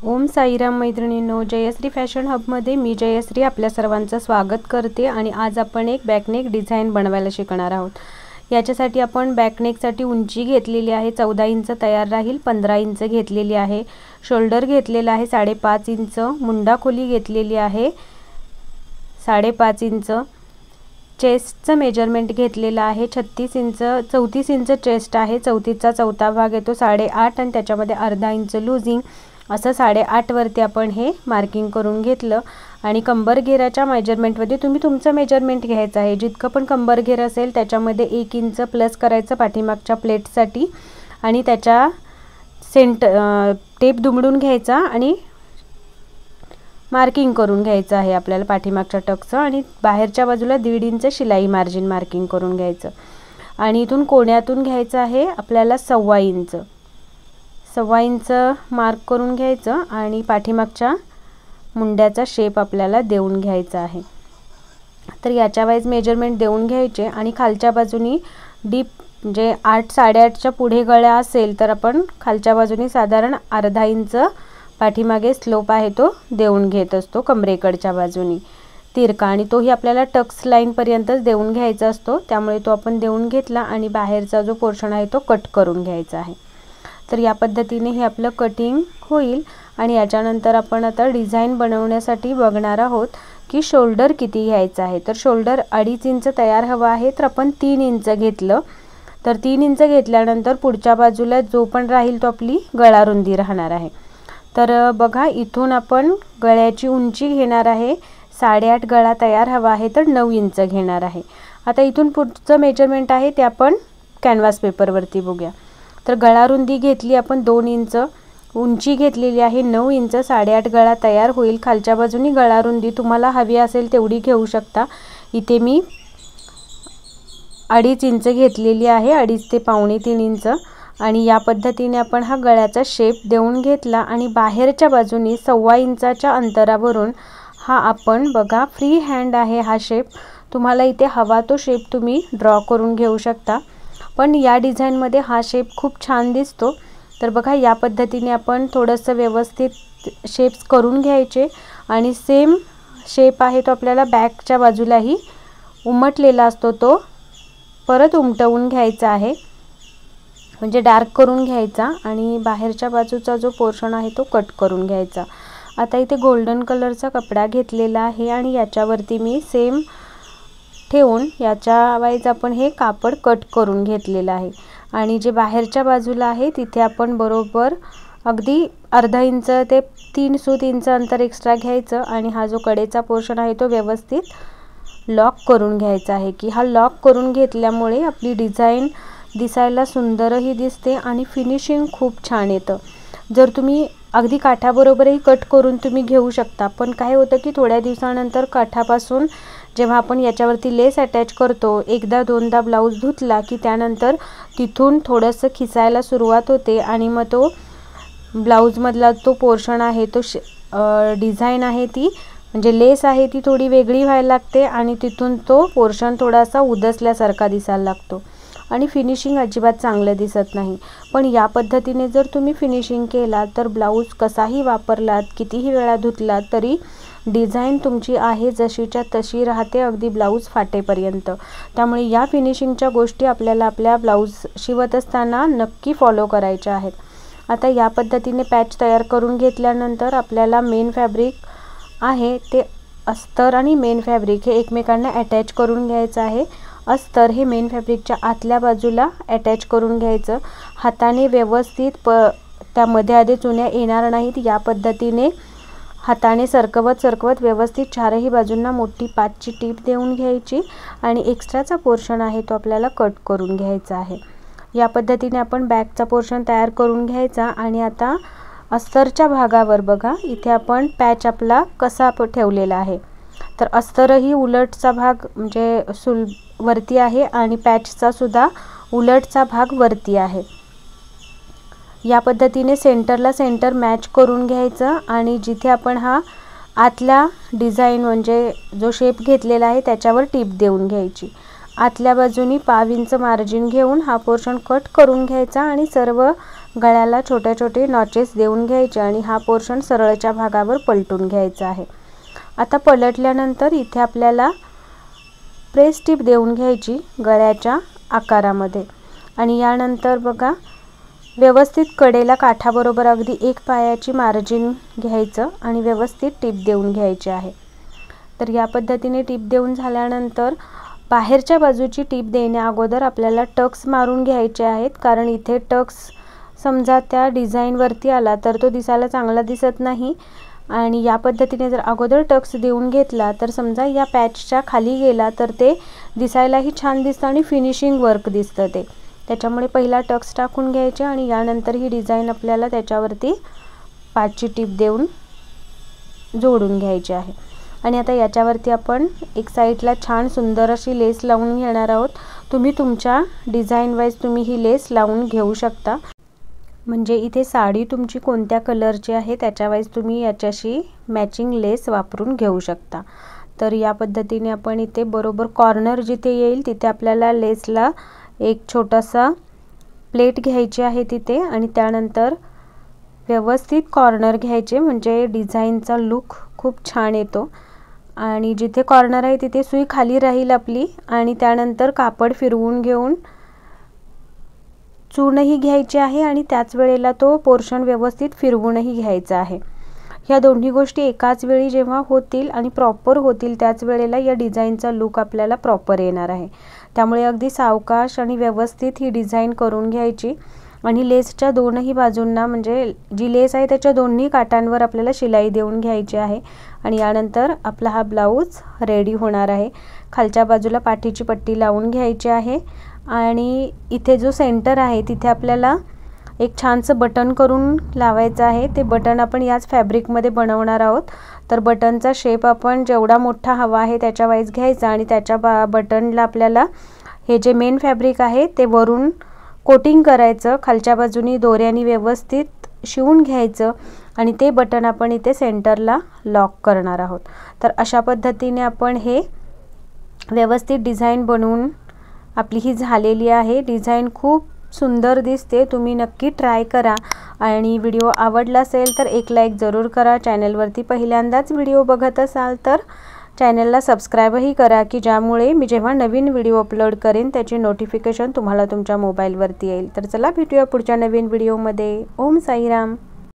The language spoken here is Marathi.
ओम साईराम मैत्रिणींनो, जयश्री फॅशन हबमध्ये मी जयश्री आपल्या सर्वांचं स्वागत करते। आणि आज आपण एक बॅकनेक डिझाइन बनवायला शिकणार आहोत। याच्यासाठी आपण बॅकनेकसाठी उंची घेतलेली आहे 14 इंच तयार राहील, 15 इंच घेतलेली आहे। शोल्डर घेतलेला आहे 5.5 इंच, मुंडा खोली घेतलेली आहे 5.5 इंच, चेस्टचं मेजरमेंट घेतलेलं आहे 36 इंच, 34 इंच चेस्ट आहे, 34चा चौथा भाग येतो 8.5 आणि त्याच्यामध्ये अर्धा इंच लूजिंग असं 8.5 वरती आपण हे मार्किंग करून घेतलं। आणि कंबर घेराच्या मेजरमेंटमध्ये तुम्ही तुमचं मेजरमेंट घ्यायचं आहे। जितकं पण कंबर घेर असेल त्याच्यामध्ये 1 इंच प्लस करायचं पाठीमागच्या प्लेटसाठी आणि त्याच्या टेप दुमडून घ्यायचा आणि मार्किंग करून घ्यायचं आहे आपल्याला पाठीमागच्या टक्सचं। आणि बाहेरच्या बाजूला 1.5 इंच शिलाई मार्जिन मार्किंग करून घ्यायचं। आणि इथून कोण्यातून घ्यायचं आहे आपल्याला 1.25 इंच, 1.25 इंच मार्क करून घ्यायचं आणि पाठीमागच्या मुंड्याचा शेप आपल्याला देऊन घ्यायचा आहे। तर याच्या वाईज मेजरमेंट देऊन घ्यायचे। आणि खालच्या बाजूनी डीप म्हणजे 8-8.5च्या पुढे गळा असेल तर आपण खालच्या बाजूनी साधारण अर्धा इंच पाठीमागे स्लोप आहे तो देऊन घेत असतो कमरेकडच्या बाजूनी तिरका, आणि तोही आपल्याला टक्स लाईन पर्यंतच देऊन घ्यायचा असतो। त्यामुळे तो आपण देऊन घेतला आणि बाहेरचा जो पोर्शन आहे तो कट करून घ्यायचा आहे। तर या पद्धतीने हे आपलं कटिंग होईल। आणि याच्यानंतर आपण आता डिझाइन बनवण्यासाठी बघणार आहोत की शोल्डर किती घ्यायचा आहे। तर शोल्डर 2.5 इंच तयार हवा आहे, तर आपण 3 इंच घेतलं। तर 3 इंच घेतल्यानंतर पुढच्या बाजूला जो पण राहील तो आपली गळा रुंदी राहणार आहे। तर बघा, इथून आपण गळ्याची उंची घेणार आहे 8.5, गळा तयार हवा आहे तर 9 इंच घेणार आहे। आता इथून पुढचं मेजरमेंट आहे ते आपण कॅनव्हास पेपरवरती बघूया। तर गळा रुंदी घेतली आपण 2 इंच, उंची घेतलेली आहे 9 इंच, 8.5 गळा तयार होईल। खालच्या बाजूनी गळा रुंदी तुम्हाला हवी असेल तेवढी घेऊ शकता। इथे मी 2.5 इंच घेतलेली आहे, 2.5 ते 2.25-3 इंच। आणि या पद्धतीने आपण हा गळ्याचा शेप देऊन घेतला। आणि बाहेरच्या बाजूनी 1.25 इंचाच्या अंतरावरून हा आपण बघा फ्री हँड आहे हा शेप, तुम्हाला इथे हवा तो शेप तुम्ही ड्रॉ करून घेऊ शकता। पण या डिझाइनमध्ये हा शेप खूप छान दिसतो। तर बघा, या पद्धतीने आपण थोडंसं व्यवस्थित शेप्स करून घ्यायचे। आणि सेम शेप आहे तो आपल्याला बॅकच्या बाजूलाही उमटलेला असतो तो परत उमटवून घ्यायचा आहे, म्हणजे डार्क करून घ्यायचा आणि बाहेरच्या बाजूचा जो पोर्शन आहे तो कट करून घ्यायचा। आता इथे गोल्डन कलरचा कपडा घेतलेला आहे आणि याच्यावरती मी सेम ठेवून याच्या वाईज आपण हे कापड कट करून घेतलेलं आहे। आणि जे बाहेरच्या बाजूला आहे तिथे आपण बरोबर अगदी अर्धा इंच ते 3 सूत इंच अंतर एक्स्ट्रा घ्यायचं। आणि हा जो कडेचा पोर्शन आहे तो व्यवस्थित लॉक करून घ्यायचा आहे, की हा लॉक करून घेतल्यामुळे आपली डिझाइन दिसायला सुंदरही दिसते आणि फिनिशिंग खूप छान येतं। जर तुम्ही अगदी काठाबरोबरही कट करून तुम्ही घेऊ शकता, पण काय होतं की थोड्या दिवसानंतर काठापासून जेव्हा आपण याच्यावरती लेस अटॅच करतो, एकदा दोनदा ब्लाऊज धुतला की त्यानंतर तिथून थोडंसं खिसायला सुरुवात होते आणि मग तो ब्लाऊजमधला तो पोर्शन आहे तो डिझाइन आहे ती म्हणजे लेस आहे ती थोडी वेगळी व्हायला लागते आणि तिथून तो पोर्शन थोडासा उदसल्यासारखा दिसायला लागतो आणि फिनिशिंग अजिबात चांगलं दिसत नाही। पण या पद्धतीने जर तुम्ही फिनिशिंग केला तर ब्लाऊज कसाही वापरलात, कितीही वेळा धुतलात तरी डिझाइन तुमची आहे जशीच्या तशी राहते, अगदी ब्लाऊज फाटेपर्यंत। त्यामुळे या फिनिशिंगच्या गोष्टी आपल्याला आपल्या ब्लाऊज शिवत असताना नक्की फॉलो करायच्या आहेत। आता या पद्धतीने पॅच तयार करून घेतल्यानंतर आपल्याला मेन फॅब्रिक आहे ते अस्तर आणि मेन फॅब्रिक हे एकमेकांना अटॅच करून घ्यायचं आहे। अस्तर हे मेन फॅब्रिकच्या आतल्या बाजूला अटॅच करून घ्यायचं, हाताने व्यवस्थित त्यामध्ये आधी चुन्या येणार नाहीत या पद्धतीने हाताने सरकवत व्यवस्थित चारही बाजूंना मोठी 5ची टीप देऊन घ्यायची आणि एक्स्ट्राचा पोर्शन आहे तो आपल्याला कट करून घ्यायचा आहे। या पद्धतीने आपण बॅकचा पोर्शन तयार करून घ्यायचा। आणि आता अस्तरच्या भागावर बघा, इथे आपण पॅच आपला कसा ठेवलेला आहे, तर अस्तरही उलटचा भाग म्हणजे वरती आहे आणि पॅचचा सुद्धा उलटचा भाग वरती आहे। या पद्धतीने सेंटरला सेंटर मॅच करून घ्यायचं आणि जिथे आपण हा आतला डिझाइन म्हणजे जो शेप घेतलेला आहे त्याच्यावर टीप देऊन घ्यायची। आतल्या बाजूनी 1/2 इंच मार्जिन घेऊन हा पोर्शन कट करून घ्यायचा आणि सर्व गळ्याला छोटे छोटे नॉचेस देऊन घ्यायचे आणि हा पोर्शन सरळच्या भागावर पलटून घ्यायचा आहे। आता पलटल्यानंतर इथे आपल्याला प्रेस टिप देऊन घ्यायची गळ्याच्या आकारामध्ये आणि यानंतर बघा व्यवस्थित कडेला काठाबरोबर अगदी 1 पायाची मार्जिन घ्यायचं आणि व्यवस्थित टिप देऊन घ्यायची आहे। तर या पद्धतीने टिप देऊन झाल्यानंतर बाहेरच्या बाजूची टिप देण्या अगोदर आपल्याला टक्स मारून घ्यायचे आहेत, कारण इथे टक्स समजा त्या डिझाइन वरती आला तर तो दिसायला चांगला दिसत नाही आणि या पद्धतीने जर अगोदर टक्स देऊन घेतला तर समजा या पॅचच्या खाली गेला तर ते दिसायलाही छान दिसतं आणि फिनिशिंग वर्क दिसतं ते। त्याच्यामुळे पहिला टक्स टाकून घ्यायचे आणि यानंतर ही डिझाइन आपल्याला त्याच्यावरती 5ची टिप देऊन जोडून घ्यायची आहे। आणि आता याच्यावरती आपण एक साइडला छान सुंदर अशी लेस लावून घेणार आहोत। तुम्ही तुमच्या डिझाइन वाइज तुम्ही ही लेस लावून घेऊ शकता, म्हणजे इथे साडी तुमची कोणत्या कलरची आहे त्याच्या वाइज तुम्ही याच्याशी मॅचिंग लेस वापरून घेऊ शकता। तर या पद्धतीने आपण इथे बरोबर कॉर्नर जिथे येईल तिथे आपल्याला लेसला एक छोटासा प्लेट घ्यायची आहे तिथे आणि त्यानंतर व्यवस्थित कॉर्नर घ्यायचे, म्हणजे डिझाइनचा लुक खूप छान येतो। आणि जिथे कॉर्नर आहे तिथे सुई खाली राहील आपली आणि त्यानंतर कापड फिरवून घेऊन चूनही घ्यायची आहे आणि त्याच वेळेला तो पोर्शन व्यवस्थित फिरवूनही घ्यायचा आहे। ह्या दोन्ही गोष्टी एकाच वेळी जेव्हा होतील आणि प्रॉपर होतील त्याच वेळेला या डिझाइनचा लुक आपल्याला प्रॉपर येणार आहे। त्यामुळे अगदी सावकाश आणि व्यवस्थित ही डिझाइन करून घ्यायची आणि लेसच्या दोनही बाजूंना, म्हणजे जी लेस आहे त्याच्या दोन्ही काठांवर आपल्याला शिलाई देऊन घ्यायची आहे आणि यानंतर आपला हा ब्लाऊज रेडी होणार आहे। खालच्या बाजूला पाठीची पट्टी लावून घ्यायची आहे आणि इथे जो सेंटर आहे तिथे आपल्याला एक छानसं बटन करून लावायचं आहे। ते बटन आपण याच फॅब्रिकमध्ये बनवणार आहोत। तर बटनचा शेप आपण जेवढा मोठा हवा आहे त्याच्या वाईज घ्यायचा आणि त्याच्या बटनला आपल्याला हे जे मेन फॅब्रिक आहे ते वरून कोटिंग करायचं, खालच्या बाजूनी दोऱ्याने व्यवस्थित शिवून घ्यायचं आणि ते बटन आपण इथे सेंटरला लॉक करणार आहोत। तर अशा पद्धतीने आपण हे व्यवस्थित डिझाइन बनवून आपली ही झालेली आहे। डिझाइन खूप सुंदर दिसते, तुम्ही नक्की ट्राय करा आणि व्हिडिओ आवडला असेल तर एक लाईक जरूर करा। चॅनलवरती पहिल्यांदाच व्हिडिओ बघत असाल तर चॅनलला सबस्क्राईबही करा, की ज्यामुळे मी जेव्हा नवीन व्हिडिओ अपलोड करेन त्याची नोटिफिकेशन तुम्हाला तुमच्या मोबाईलवरती येईल। तर चला भेटूया पुढच्या नवीन व्हिडिओमध्ये। ओम साईराम।